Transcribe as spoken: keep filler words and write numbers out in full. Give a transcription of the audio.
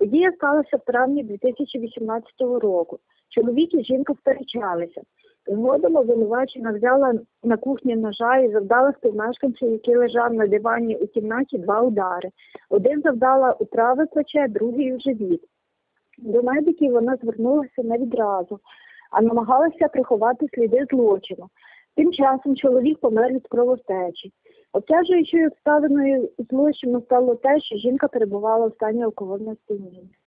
Подія сталася в травні дві тисячі вісімнадцятого року. Чоловік і жінка сперечалися. Згодом обвинувачена взяла на кухні ножа і завдала співмешканцю, який лежав на дивані у кімнаті, два удари. Один завдала у праве плече, другий у живіт. До медиків вона звернулася не відразу, а намагалася приховати сліди злочину. Тим часом чоловік помер від кровотечі. Обтяжуючою обставиною злочину стало те, що жінка перебувала в стані алкогольного сп'яніння.